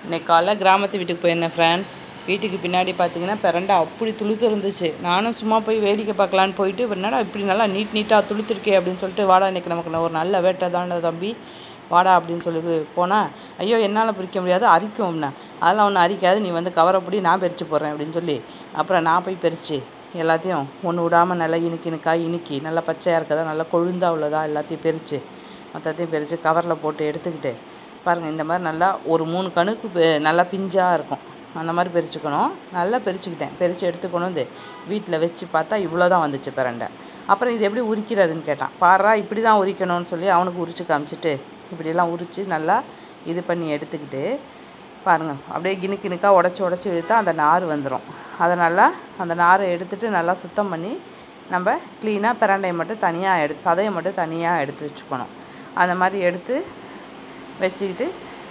இன்னைக்கு காலைல கிராமத்து வீட்டுக்கு போயிருந்தேன் ஃப்ரெண்ட்ஸ். வீட்டுக்கு பின்னாடி பார்த்தீங்கன்னா பிரண்டை அப்படி துளுத்து இருந்துச்சு. நானும் சும்மா போய் வேடிக்கை பார்க்கலான்னு போயிட்டு, என்னடா இப்படி நல்லா நீட்டாக துளுத்துருக்கே அப்படின்னு சொல்லிட்டு, வாடா இன்றைக்கி நமக்கு ஒரு நல்ல வேட்டை தானே தம்பி, வாடா அப்படின்னு சொல்லி போனால், ஐயோ என்னால் பிரிக்க முடியாது, அரிக்கும்ண்ணா. அதெல்லாம் ஒன்றும் அரிக்காது, நீ வந்து கவரை பிடி, நான் பறித்து போடுறேன் அப்படின்னு சொல்லி, அப்புறம் நான் போய் பறித்து எல்லாத்தையும் ஒன்று விடாமல் நல்லா இனிக்கி நல்லா பச்சையாக இருக்கதா, நல்லா கொழுந்தா உள்ளதா எல்லாத்தையும் பறித்து மொத்தத்தையும் பறித்து கவரில் போட்டு எடுத்துக்கிட்டு பாருங்கள். இந்த மாதிரி நல்லா ஒரு 3 கணுக்கு நல்லா பிஞ்சாக இருக்கும், அந்த மாதிரி பறிச்சுக்கணும். நல்லா பறிச்சுக்கிட்டேன். பறித்து எடுத்துக்கணும். வந்து வீட்டில் வச்சு பார்த்தா இவ்வளோ தான் வந்துச்சு பிரண்டை. அப்புறம் இது எப்படி உரிக்கிறதுன்னு கேட்டான். பாரா இப்படி தான் உரிக்கணும்னு சொல்லி அவனுக்கு உரித்து காமிச்சிட்டு, இப்படியெல்லாம் உரித்து நல்லா இது பண்ணி எடுத்துக்கிட்டு பாருங்கள். அப்படியே கிணுக்காக உடச்சி இழுத்தா அந்த நார் வந்துடும். அதை நல்லா அந்த நாரை எடுத்துகிட்டு நல்லா சுத்தம் பண்ணி நம்ம க்ளீனாக பிரண்டையை மட்டும் தனியாக சதையை மட்டும் தனியாக எடுத்து வச்சுக்கணும். அந்த மாதிரி எடுத்து வச்சுக்கிட்டு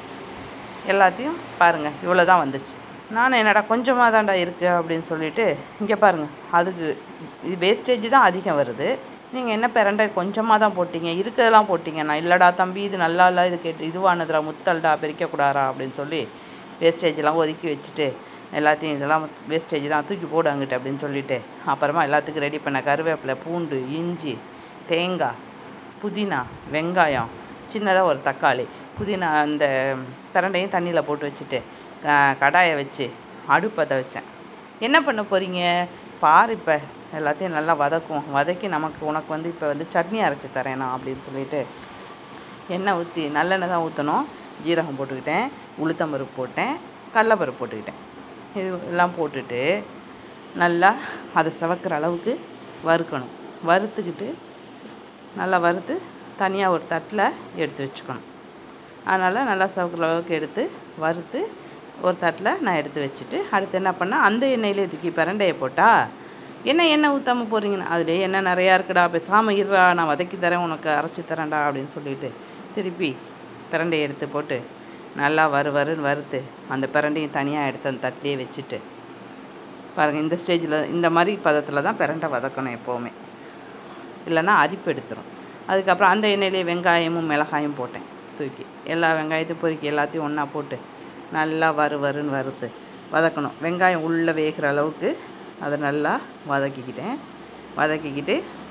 எல்லாத்தையும் பாருங்கள் இவ்வளோ தான் வந்துச்சு. நானும் என்னடா கொஞ்சமாக தான்டா இருக்குது அப்படின்னு சொல்லிவிட்டு, இங்கே பாருங்கள், அதுக்கு இது வேஸ்டேஜ் தான் அதிகம் வருது. நீங்கள் என்ன பிரண்டை கொஞ்சமாக தான் போட்டிங்க, இருக்கிறதெல்லாம் போட்டிங்க. நான் இல்லைடா தம்பி, இது நல்லா இல்லை, இது இதுவானதுடா, முத்தல்டா, பிரிக்கக்கூடாதா அப்படின்னு சொல்லி வேஸ்டேஜெலாம் ஒதுக்கி வச்சுட்டு, எல்லாத்தையும் இதெல்லாம் வேஸ்டேஜ் தான் தூக்கி போடு அங்கிட்டு அப்படின்னு சொல்லிவிட்டு, அப்புறமா எல்லாத்துக்கும் ரெடி பண்ண கருவேப்பிலை, பூண்டு, இஞ்சி, தேங்காய், புதினா, வெங்காயம், சின்னதாக ஒரு தக்காளி, புதினா அந்த பிரண்டையும் தண்ணியில் போட்டு வச்சுட்டு கடாயை வச்சு அடுப்பத்தை வச்சேன். என்ன பண்ண போகிறீங்க பாரு, இப்போ எல்லாத்தையும் நல்லா வதக்கி உனக்கு வந்து இப்போ வந்து சட்னி அரைச்சி தரேன் நான் அப்படின்னு சொல்லிட்டு எண்ணெய் ஊற்றி நல்லெண்ணெய் தான் ஊற்றணும். ஜீரகம் போட்டுக்கிட்டேன், உளுத்தம்பருப்பு போட்டேன், கடலைப்பருப்பு போட்டுக்கிட்டேன். இது எல்லாம் போட்டுட்டு நல்லா அதை சிவக்கிற அளவுக்கு வறுக்கணும். வறுத்துக்கிட்டு நல்லா வறுத்து தனியாக ஒரு தட்டில் எடுத்து வச்சுக்கணும். அதனால் நல்லா சிவக்கிற அளவுக்கு எடுத்து வறுத்து ஒரு தட்டில் நான் எடுத்து வச்சுட்டு, அடுத்து என்ன பண்ணால் அந்த எண்ணெயிலே தூக்கி பிரண்டையை போட்டால், எண்ணெய் ஊற்றாமல் போகிறீங்கன்னா அதுலேயே எண்ணெய் நிறையா இருக்குடா, பேசாமல் இருறா, நான் வதக்கி தரேன், உனக்கு அரைச்சி தரேன்டா அப்படின்னு சொல்லிவிட்டு திருப்பி பிரண்டையை எடுத்து போட்டு நல்லா வறுன்னு வறுத்து அந்த பிரண்டையும் தனியாக எடுத்து அந்த தட்டிலே வச்சுட்டு பாருங்கள். இந்த ஸ்டேஜில் இந்த மாதிரி பதத்தில் தான் பிரண்டை வதக்கணும் எப்போவுமே, இல்லைன்னா அரிப்பு எடுத்துரும். அதுக்கப்புறம் அந்த எண்ணெயிலே வெங்காயமும் மிளகாயும் போட்டேன். தூக்கி எல்லா வெங்காயத்தையும் பொறுக்கி எல்லாத்தையும் ஒன்றா போட்டு நல்லா வறுன்னு வறுத்து வதக்கணும். வெங்காயம் உள்ளே வேகிற அளவுக்கு அதை நல்லா வதக்கிக்கிட்டு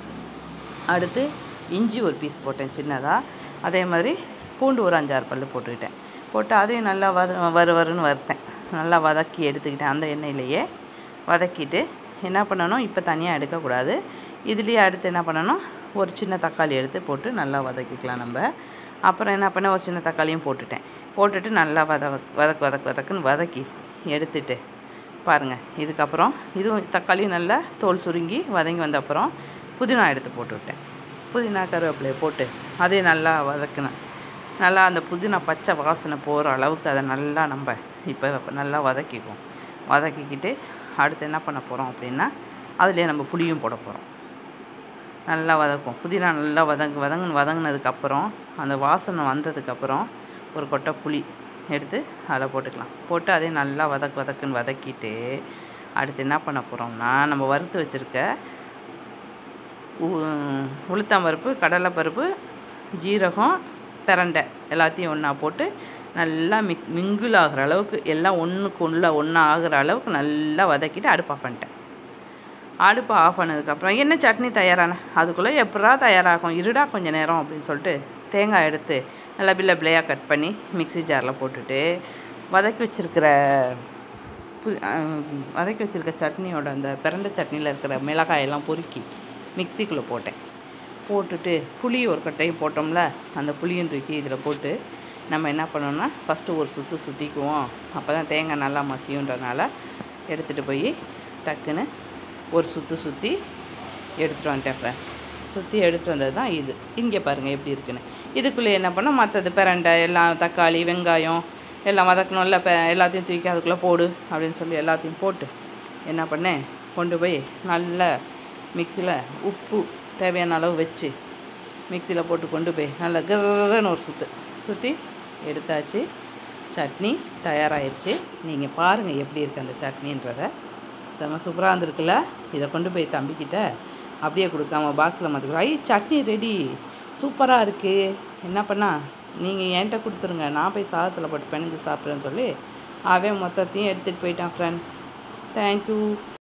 அடுத்து இஞ்சி ஒரு பீஸ் போட்டேன் சின்னதாக. அதே மாதிரி பூண்டு ஒரு 5-6 பல் போட்டு அதையும் நல்லா வறுன்னு வறுத்தேன். நல்லா வதக்கி எடுத்துக்கிட்டேன். அந்த எண்ணெயிலேயே வதக்கிட்டு என்ன பண்ணணும், இப்போ தனியாக எடுக்கக்கூடாது, இதுலேயே அடுத்து என்ன பண்ணணும், ஒரு சின்ன தக்காளி எடுத்து போட்டு நல்லா வதக்கிக்கலாம் நம்ம. அப்புறம் என்ன பண்ணேன், ஒரு சின்ன தக்காளியும் போட்டுட்டு நல்லா வதக்குன்னு வதக்கி எடுத்துட்டு பாருங்கள். இதுக்கப்புறம் இதுவும் தக்காளி நல்லா தோல் சுருங்கி வதங்கி வந்த அப்புறம் புதினா எடுத்து போட்டுவிட்டேன். புதினா கருவேப்பிலையை போட்டு அதையும் நல்லா வதக்கினேன். நல்லா அந்த புதினா பச்சை வாசனை போகிற அளவுக்கு அதை நல்லா நம்ம இப்போ நல்லா வதக்கிக்கிட்டு அடுத்து என்ன பண்ண போகிறோம் அப்படின்னா, அதுலேயே நம்ம புளியும் போட போகிறோம். நல்லா வதக்கும். புதினா நல்லா வதங்கினதுக்கப்புறம் அந்த வாசனை வந்ததுக்கப்புறம் ஒரு கொட்டை புளி எடுத்து அதில் போட்டுக்கலாம். போட்டு அதையும் நல்லா வதக்குன்னு வதக்கிட்டு அடுத்து என்ன பண்ண போகிறோம்னா, நம்ம வறுத்து வச்சுருக்க உளுத்தம்பருப்பு, கடலைப்பருப்பு, ஜீரகம், பிரண்டை எல்லாத்தையும் ஒன்றா போட்டு நல்லா மிங்கிள் ஆகிற அளவுக்கு, எல்லாம் ஒன்றா ஆகிற அளவுக்கு நல்லா வதக்கிட்டு அடுப்பு ஆஃப் பண்ணதுக்கப்புறம் என்ன சட்னி தயாரான அதுக்குள்ளே எப்படா தயாராகும், இருடா கொஞ்சம் நேரம் அப்படின்னு சொல்லிட்டு தேங்காய் எடுத்து நல்லா பிள்ளையாக கட் பண்ணி மிக்ஸி ஜாரில் போட்டுட்டு வதக்கி வச்சுருக்க சட்னியோட அந்த பிரண்டை சட்னியில் இருக்கிற மிளகாயெல்லாம் பொறுக்கி மிக்சிக்குள்ளே போட்டுட்டு புளி ஒரு கட்டையும் போட்டோம்ல, அந்த புளியும் தூக்கி இதில் போட்டு நம்ம என்ன பண்ணோம்னா ஃபஸ்ட்டு ஒரு சுற்றிக்குவோம். அப்போ தான் தேங்காய் நல்லா மசியுன்றதுனால எடுத்துகிட்டு போய் டக்குன்னு ஒரு சுற்றி எடுத்துகிட்டு வந்துட்டேன் ஃப்ரெண்ட்ஸ். சுற்றி எடுத்துகிட்டு வந்தது தான் இது. இங்கே பாருங்கள் எப்படி இருக்குன்னு. இதுக்குள்ளே என்ன பண்ணோம், மற்றது பிரண்டை எல்லாம் தக்காளி வெங்காயம் எல்லாம் வதக்கணும்ல, எல்லாத்தையும் தூக்கி அதுக்குள்ளே போடு அப்படின்னு சொல்லி எல்லாத்தையும் போட்டு என்ன பண்ணேன், கொண்டு போய் நல்லா மிக்சியில் உப்பு தேவையான அளவு வச்சு மிக்சியில் போட்டு கொண்டு போய் நல்லா கிர்ன்னு ஒரு சுற்றி எடுத்தாச்சு. சட்னி தயாராகிடுச்சு. நீங்கள் பாருங்கள் எப்படி இருக்குது அந்த சட்னின்றதை. செம்ம சூப்பராக இருந்திருக்குல்ல. இதை கொண்டு போய் தம்பிக்கிட்ட அப்படியே கொடுக்காம பாக்ஸில் மாற்றி சட்னி ரெடி, சூப்பராக இருக்குது. என்ன பண்ணால் நீங்கள் என்கிட்ட கொடுத்துருங்க, நான் போய் சாதத்தில் போட்டு பிணைஞ்சு சாப்பிட்றேன்னு சொல்லி அவன் மொத்தத்தையும் எடுத்துகிட்டு போயிட்டான் ஃப்ரெண்ட்ஸ். தேங்க்யூ.